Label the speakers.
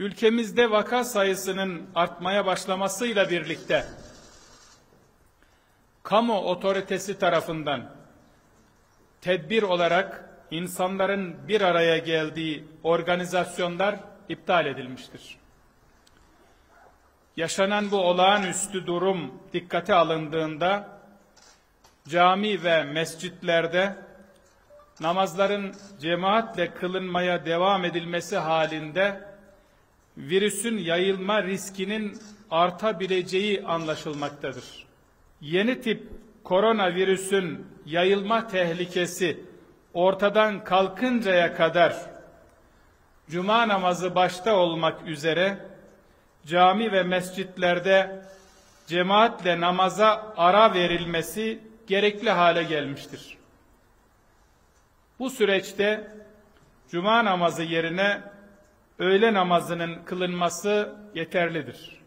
Speaker 1: ülkemizde vaka sayısının artmaya başlamasıyla birlikte kamu otoritesi tarafından tedbir olarak insanların bir araya geldiği organizasyonlar iptal edilmiştir. Yaşanan bu olağanüstü durum dikkate alındığında cami ve mescitlerde namazların cemaatle kılınmaya devam edilmesi halinde virüsün yayılma riskinin artabileceği anlaşılmaktadır. Yeni tip koronavirüsün yayılma tehlikesi ortadan kalkıncaya kadar cuma namazı başta olmak üzere cami ve mescitlerde cemaatle namaza ara verilmesi gerekli hale gelmiştir. Bu süreçte cuma namazı yerine öğle namazının kılınması yeterlidir.